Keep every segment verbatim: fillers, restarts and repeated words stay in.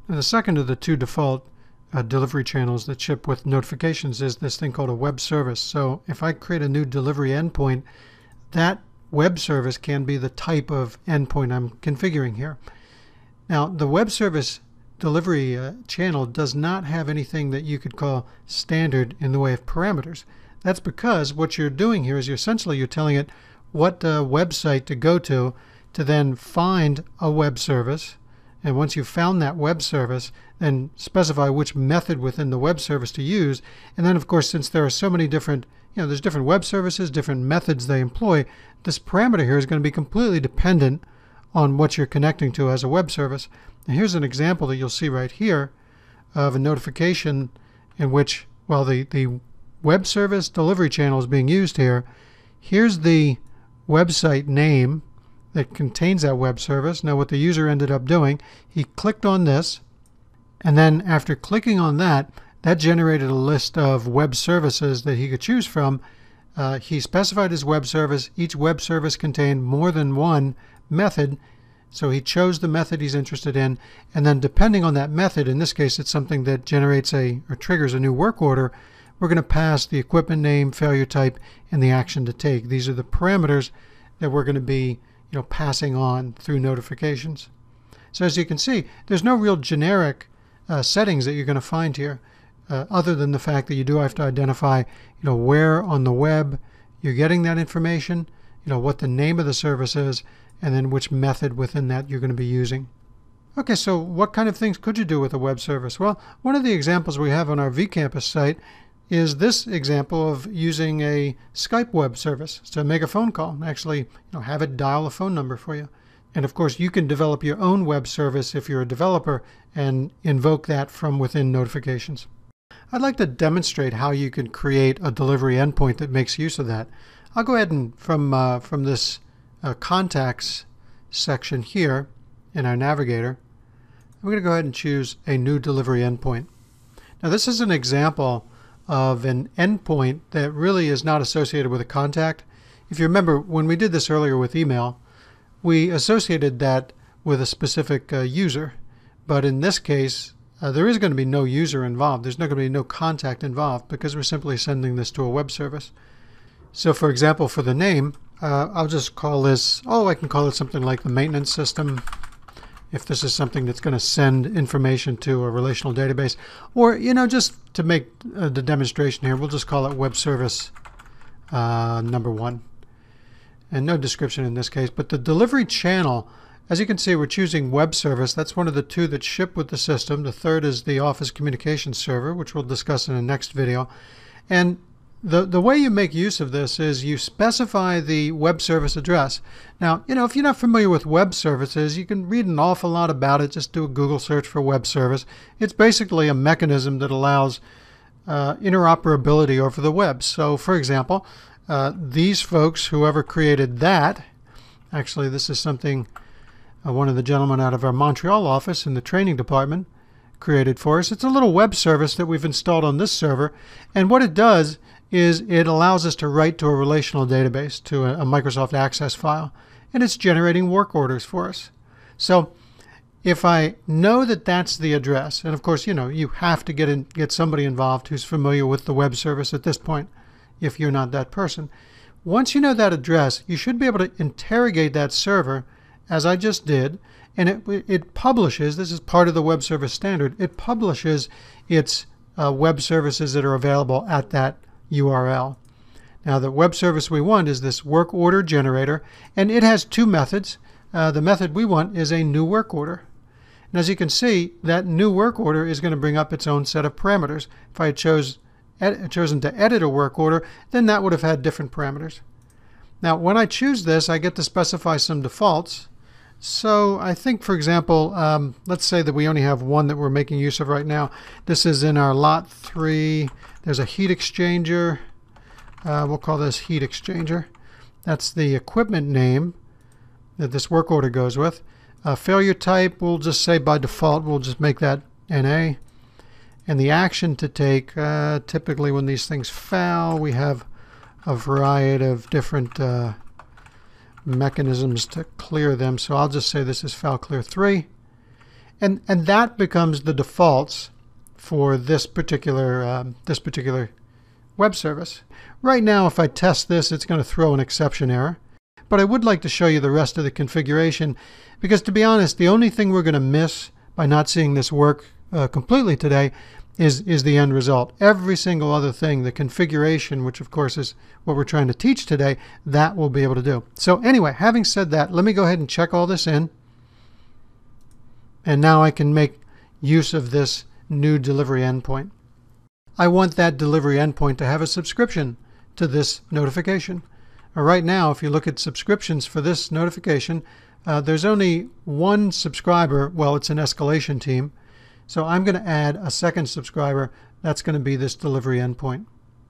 Now, the second of the two default uh, delivery channels that ship with notifications is this thing called a web service. So if I create a new delivery endpoint, that web service can be the type of endpoint I'm configuring here. Now, the web service delivery uh, channel does not have anything that you could call standard in the way of parameters. That's because what you're doing here is you're essentially you're telling it what uh, website to go to to then find a web service. And once you've found that web service, then specify which method within the web service to use. And then, of course, since there are so many different, you know, there's different web services, different methods they employ, this parameter here is going to be completely dependent on what you're connecting to as a web service. And here's an example that you'll see right here of a notification in which, well, the, the web service delivery channel is being used here. Here's the website name that contains that web service. Now what the user ended up doing, he clicked on this, and then after clicking on that, that generated a list of web services that he could choose from. Uh, he specified his web service. Each web service contained more than one method, so he chose the method he's interested in, and then depending on that method, in this case it's something that generates a or triggers a new work order, we're going to pass the equipment name, failure type, and the action to take. These are the parameters that we're going to be you know, passing on through notifications. So as you can see, there's no real generic uh, settings that you're going to find here, uh, other than the fact that you do have to identify, you know, where on the web you're getting that information, you know, what the name of the service is, and then which method within that you're going to be using. Okay, so what kind of things could you do with a web service? Well, one of the examples we have on our vCampus site is this example of using a Skype web service to make a phone call, actually you know, have it dial a phone number for you. And of course, you can develop your own web service if you're a developer and invoke that from within notifications. I'd like to demonstrate how you can create a delivery endpoint that makes use of that. I'll go ahead and from, uh, from this uh, contacts section here in our navigator, I'm going to go ahead and choose a new delivery endpoint. Now this is an example of an endpoint that really is not associated with a contact. If you remember, when we did this earlier with email, we associated that with a specific uh, user. But in this case, uh, there is going to be no user involved. There's not going to be no contact involved because we're simply sending this to a web service. So for example, for the name, uh, I'll just call this, oh, I can call it something like the maintenance system, if this is something that's going to send information to a relational database. Or, you know, just to make uh, the demonstration here, we'll just call it web service uh, number one. And no description in this case. But the delivery channel, as you can see, we're choosing web service. That's one of the two that ship with the system. The third is the Office Communications Server, which we'll discuss in the next video. And The, the way you make use of this is you specify the web service address. Now, you know, if you're not familiar with web services, you can read an awful lot about it. Just do a Google search for web service. It's basically a mechanism that allows uh, interoperability over the web. So, for example, uh, these folks, whoever created that, actually this is something uh, one of the gentlemen out of our Montreal office in the training department created for us. It's a little web service that we've installed on this server, and what it does is it allows us to write to a relational database, to a, a Microsoft Access file, and it's generating work orders for us. So if I know that that's the address, and of course, you know, you have to get in, get somebody involved who's familiar with the web service at this point, if you're not that person. Once you know that address, you should be able to interrogate that server, as I just did, and it, it publishes, this is part of the web service standard, it publishes its uh, web services that are available at that U R L. Now the web service we want is this work order generator, and it has two methods. Uh, the method we want is a new work order. And as you can see, that new work order is going to bring up its own set of parameters. If I had chose, ed, chosen to edit a work order, then that would have had different parameters. Now when I choose this, I get to specify some defaults. So I think, for example, um, let's say that we only have one that we're making use of right now. This is in our lot three. There's a heat exchanger. Uh, we'll call this heat exchanger. That's the equipment name that this work order goes with. Uh, failure type, we'll just say by default, we'll just make that N A. And the action to take, uh, typically when these things fail, we have a variety of different uh, mechanisms to clear them. So I'll just say this is foul clear three. And, and that becomes the defaults for this particular, um, this particular web service. Right now, if I test this, it's going to throw an exception error. But I would like to show you the rest of the configuration, because to be honest, the only thing we're going to miss by not seeing this work uh, completely today is, is the end result. Every single other thing, the configuration, which of course is what we're trying to teach today, that we'll be able to do. So anyway, having said that, let me go ahead and check all this in. And now I can make use of this new delivery endpoint. I want that delivery endpoint to have a subscription to this notification. Right now, if you look at subscriptions for this notification, uh, there's only one subscriber. Well, it's an escalation team. So I'm going to add a second subscriber. That's going to be this delivery endpoint.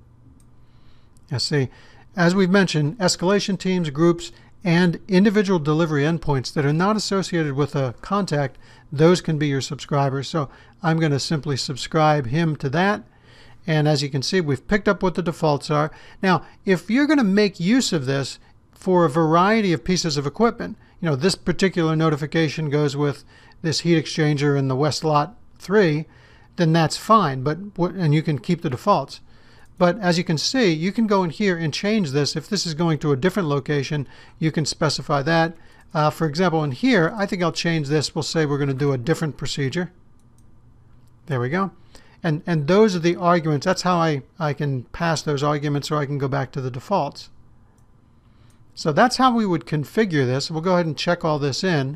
Now see, as we've mentioned, escalation teams, groups, and individual delivery endpoints that are not associated with a contact, those can be your subscribers. So I'm going to simply subscribe him to that. And as you can see, we've picked up what the defaults are. Now, if you're going to make use of this for a variety of pieces of equipment, you know, this particular notification goes with this heat exchanger in the West Lot three, then that's fine. But and you can keep the defaults. But as you can see, you can go in here and change this. If this is going to a different location, you can specify that. Uh, for example, in here, I think I'll change this. We'll say we're going to do a different procedure. There we go. And, and those are the arguments. That's how I, I can pass those arguments, or I can go back to the defaults. So that's how we would configure this. We'll go ahead and check all this in.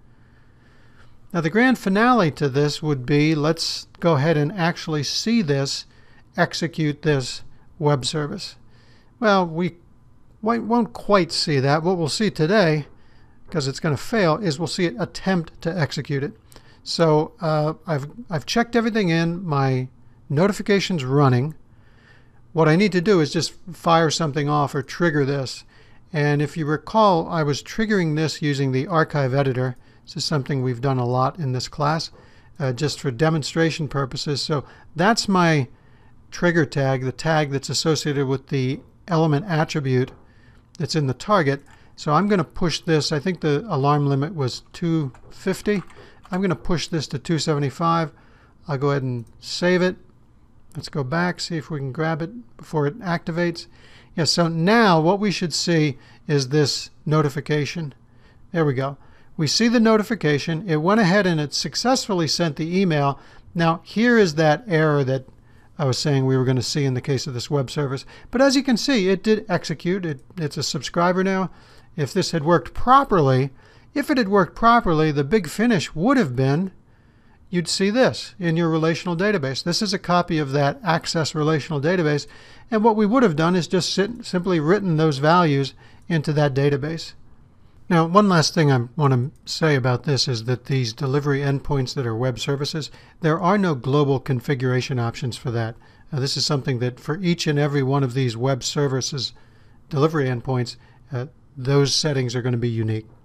Now the grand finale to this would be, let's go ahead and actually see this, execute this web service. Well, we won't quite see that. What we'll see today, because it's going to fail, is we'll see it attempt to execute it. So uh, I've, I've checked everything in. My notification's running. What I need to do is just fire something off or trigger this. And if you recall, I was triggering this using the archive editor. This is something we've done a lot in this class, uh, just for demonstration purposes. So that's my trigger tag, the tag that's associated with the element attribute that's in the target. So I'm going to push this. I think the alarm limit was two fifty. I'm going to push this to two seventy-five. I'll go ahead and save it. Let's go back, see if we can grab it before it activates. Yeah, so now what we should see is this notification. There we go. We see the notification. It went ahead and it successfully sent the email. Now here is that error that I was saying we were going to see in the case of this web service. But as you can see, it did execute. It, it's a subscriber now. If this had worked properly, If it had worked properly, the big finish would have been, you'd see this in your relational database. This is a copy of that Access relational database. And what we would have done is just sit, simply written those values into that database. Now, one last thing I want to say about this is that these delivery endpoints that are web services, there are no global configuration options for that. Uh, this is something that for each and every one of these web services delivery endpoints, uh, those settings are going to be unique.